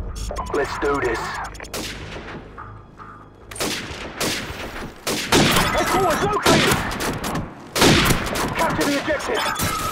Let's do this. Headquarters located! Capture the objective!